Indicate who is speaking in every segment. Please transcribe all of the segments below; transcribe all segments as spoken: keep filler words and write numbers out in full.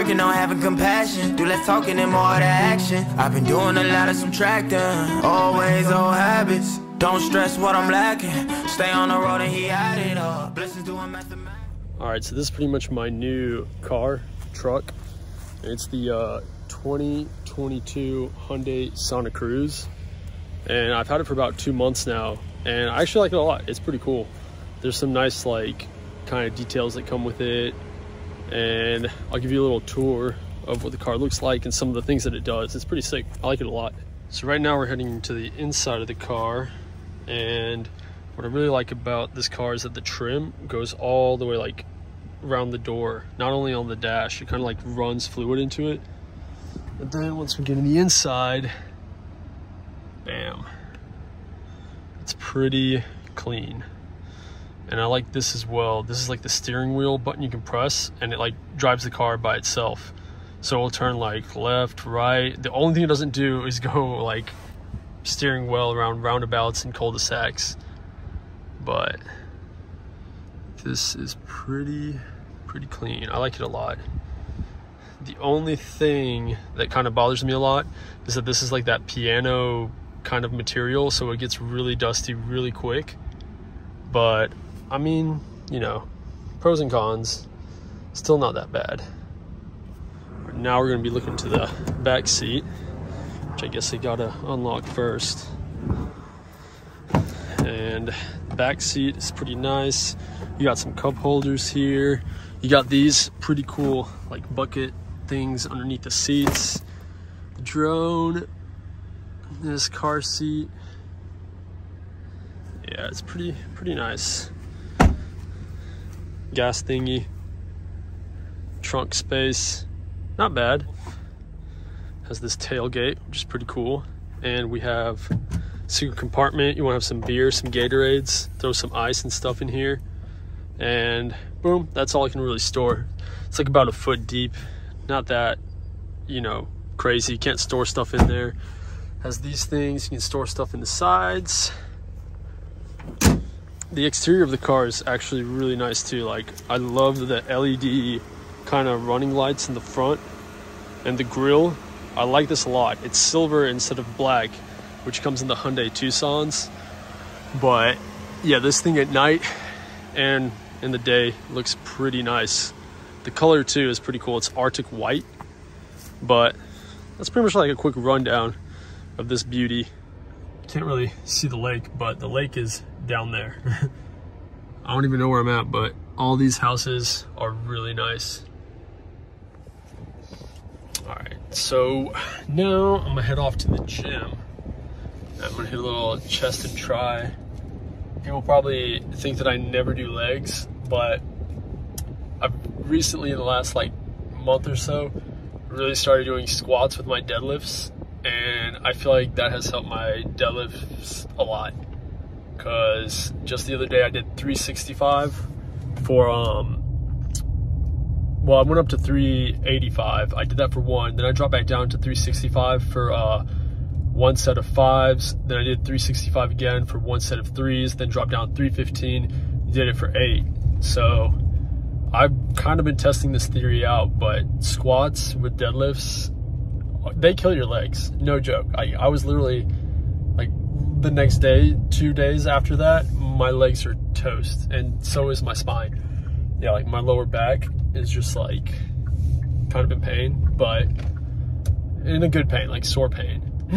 Speaker 1: working on having compassion. Do less talking and more of the action. I've been doing a lot of subtracting. Always old habits. Don't stress what I'm lacking. Stay on the road and he had it all. Blessings doing mathematics.
Speaker 2: All right, so this is pretty much my new car, truck. It's the uh, twenty twenty-two Hyundai Santa Cruz. And I've had it for about two months now. And I actually like it a lot. It's pretty cool. There's some nice like kind of details that come with it. And I'll give you a little tour of what the car looks like and some of the things that it does. It's pretty sick. I like it a lot. So right now we're heading to the inside of the car. And what I really like about this car is that the trim goes all the way like around the door, not only on the dash, it kind of like runs fluid into it. But then once we get in the inside, bam, it's pretty clean. And I like this as well. This is like the steering wheel button you can press and it like drives the car by itself. So it'll turn like left, right. The only thing it doesn't do is go like steering well around roundabouts and cul-de-sacs. But this is pretty, pretty clean. I like it a lot. The only thing that kind of bothers me a lot is that this is like that piano kind of material, so it gets really dusty really quick. But I mean, you know, pros and cons, still not that bad. Now we're gonna be looking to the back seat, which I guess I gotta unlock first. And the back seat is pretty nice. You got some cup holders here. You got these pretty cool like bucket things underneath the seats. The drone, this car seat. Yeah, it's pretty pretty nice. Gas thingy. Trunk space, not bad. Has this tailgate, which is pretty cool. And we have secret compartment. You want to have some beer, some Gatorades, throw some ice and stuff in here. And boom, that's all I can really store. It's like about a foot deep. Not that, you know, crazy. You can't store stuff in there. Has these things, you can store stuff in the sides. The exterior of the car is actually really nice too. Like, I love the L E D kind of running lights in the front and the grille. I like this a lot. It's silver instead of black, which comes in the Hyundai Tucson's. But yeah, this thing at night and in the day looks pretty nice. The color too is pretty cool. It's Arctic white. But that's pretty much like a quick rundown of this beauty. Can't really see the lake, but the lake is down there. I don't even know where I'm at, but all these houses are really nice. All right, so now I'm gonna head off to the gym. I'm gonna hit a little chest and try. People probably think that I never do legs, but I've recently, in the last like month or so, really started doing squats with my deadlifts, and I feel like that has helped my deadlifts a lot. Cause just the other day I did three sixty-five for um well, I went up to three eighty-five. I did that for one, then I dropped back down to three sixty-five for uh one set of fives, then I did three sixty-five again for one set of threes, then dropped down three fifteen, did it for eight. So I've kind of been testing this theory out, but squats with deadlifts, they kill your legs, no joke. I, I was literally like the next day, two days after that, my legs are toast, and so is my spine. Yeah, like my lower back is just like kind of in pain, but in a good pain, like sore pain.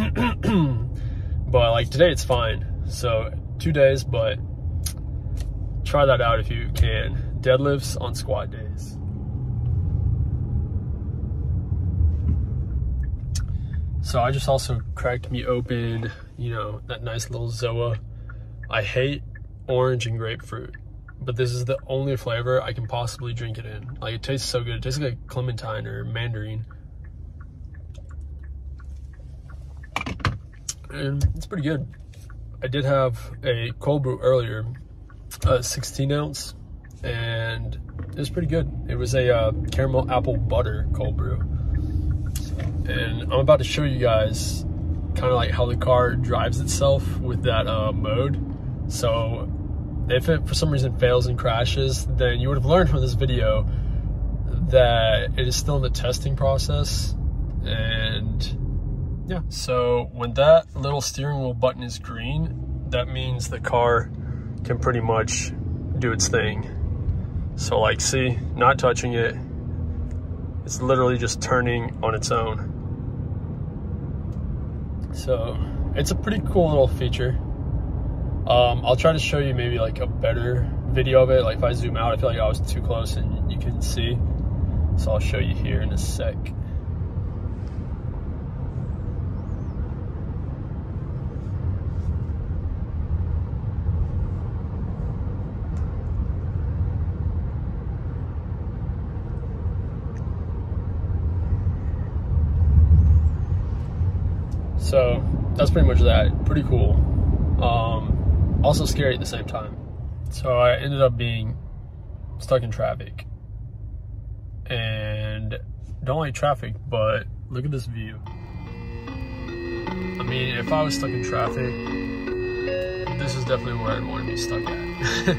Speaker 2: But like today it's fine. So two days, but try that out if you can. Deadlifts on squat days. So I just also cracked me open, you know, that nice little Zoa. I hate orange and grapefruit, but this is the only flavor I can possibly drink it in. Like, it tastes so good. It tastes like clementine or mandarin. And it's pretty good. I did have a cold brew earlier, a sixteen ounce, and it was pretty good. It was a uh, caramel apple butter cold brew. And I'm about to show you guys kind of like how the car drives itself with that uh, mode. So if it for some reason fails and crashes, then you would have learned from this video that it is still in the testing process. And yeah, so when that little steering wheel button is green, that means the car can pretty much do its thing. So like, see, not touching it, it's literally just turning on its own. So it's a pretty cool little feature. Um, I'll try to show you maybe like a better video of it. Like if I zoom out, I feel like I was too close and you couldn't see. So I'll show you here in a sec. So that's pretty much that. Pretty cool. Um, also scary at the same time. So I ended up being stuck in traffic. And don't like traffic, but look at this view. I mean, if I was stuck in traffic, this is definitely where I'd want to be stuck at.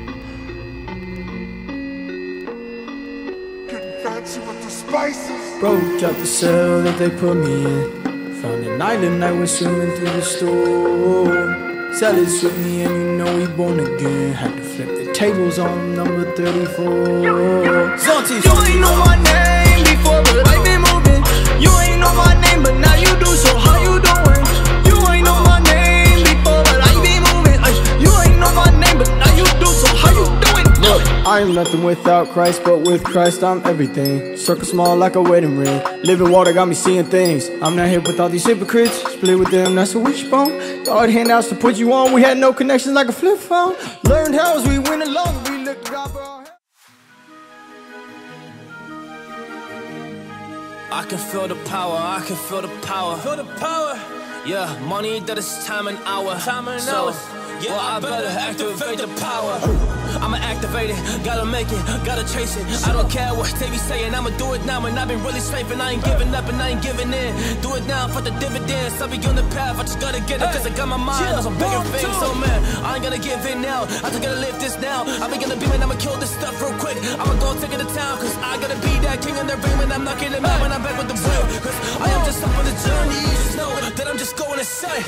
Speaker 3: Getting fancy with the spices.
Speaker 4: Broke out the cell that they put me in. Found an island, I was swimming through the storm. Salads with me and you know we born again. Had to flip the tables on number thirty-four. Zonties. You ain't know my name before, but I've been moving. You ain't know my name, but now you do, so how you doing? You ain't know my name before, but I've been moving. You ain't know my name, but now you do, so how you doing? Look, I am nothing without Christ, but with Christ I'm everything. Circle small like a wedding ring. Living water got me seeing things. I'm not here with all these hypocrites. Split with them, that's a wishbone. God handouts to put you on. We had no connections like a flip phone. Learned how as we went along. We looked up our head.
Speaker 1: I can feel the power, I can feel the power. Feel the power. Yeah, money that is time and hour. Time and so, hours. Yeah, well, I better activate the power. I'ma activate it, gotta make it, gotta chase it. I don't care what they be saying, I'ma do it now. And I've been really slaving, I ain't giving up and I ain't giving in. Do it now for the dividends, I'll be on the path, I just gotta get it. Cause I got my mind on some bigger things. So man, I ain't gonna give in now, I just gotta live this now. I be gonna be man, I'ma kill this stuff real quick. I'ma go take it to town, cause I gotta be that king in the ring. When I'm knocking them out, when I'm back with the wheel. Cause I am just up on the journey, you just know that I'm just going insane.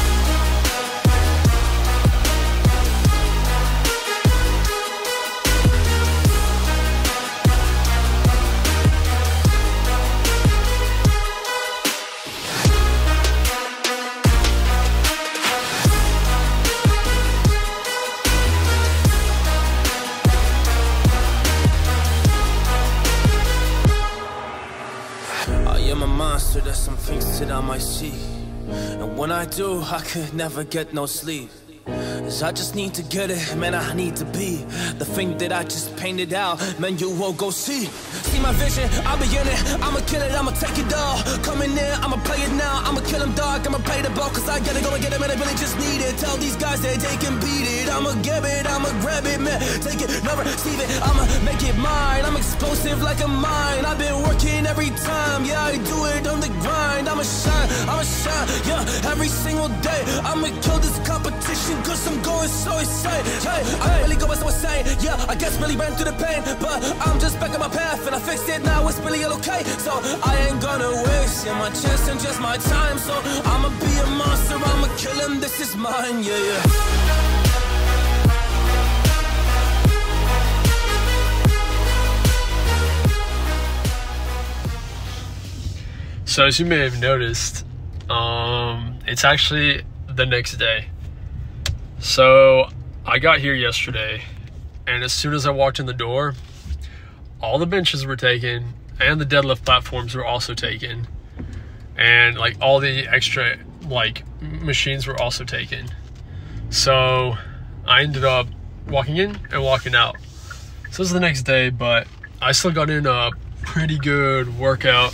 Speaker 1: Monster, there's some things that I might see, and when I do, I could never get no sleep. Cause I just need to get it, man, I need to be the thing that I just painted out, man, you won't go see. See my vision, I'll be in it, I'ma kill it, I'ma take it all. Coming in, I'ma play it now, I'ma kill him dog, I'ma play the ball. Cause I gotta go and get it, man, I really just need it. Tell these guys that they can beat it, I'ma give it, I'ma grab it, man. Take it, never receive it, I'ma make it mine. I'm explosive like a mine, I've been working every time. Yeah, I do it on the grind, I'ma shine, I'ma shine, yeah, every single day. I'ma kill this competition cause I'm going so insane. Hey, I really going so insane. Yeah, I guess really ran through the pain, but I'm just back on my path and I fixed it now. It's really okay. So I ain't gonna waste yeah, my chance and just my time. So I'ma be a monster, I'ma kill him. This is mine. Yeah, yeah.
Speaker 2: So as you may have noticed, um, it's actually the next day. So I got here yesterday, and as soon as I walked in the door, all the benches were taken and the deadlift platforms were also taken, and like all the extra like machines were also taken. So I ended up walking in and walking out. So this is the next day, but I still got in a pretty good workout,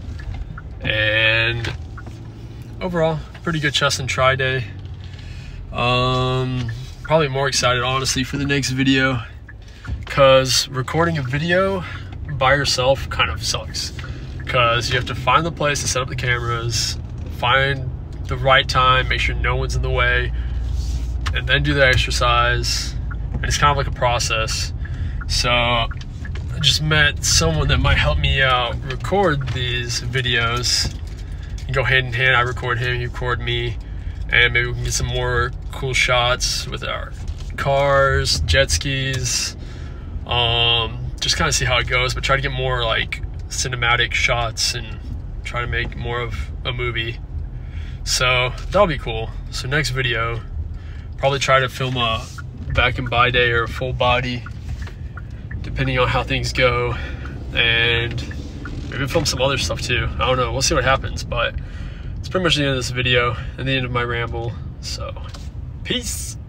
Speaker 2: and overall pretty good chest and tri day. Um, probably more excited honestly for the next video, because recording a video by yourself kind of sucks, because you have to find the place to set up the cameras, find the right time, make sure no one's in the way, and then do the exercise. And it's kind of like a process. So just met someone that might help me out record these videos. You go hand in hand. I record him, he record me, and maybe we can get some more cool shots with our cars, jet skis. Um, just kind of see how it goes, but try to get more like cinematic shots and try to make more of a movie. So that'll be cool. So next video, probably try to film a back and by day or a full body, depending on how things go, and maybe film some other stuff too. I don't know, we'll see what happens, but it's pretty much the end of this video and the end of my ramble. So peace.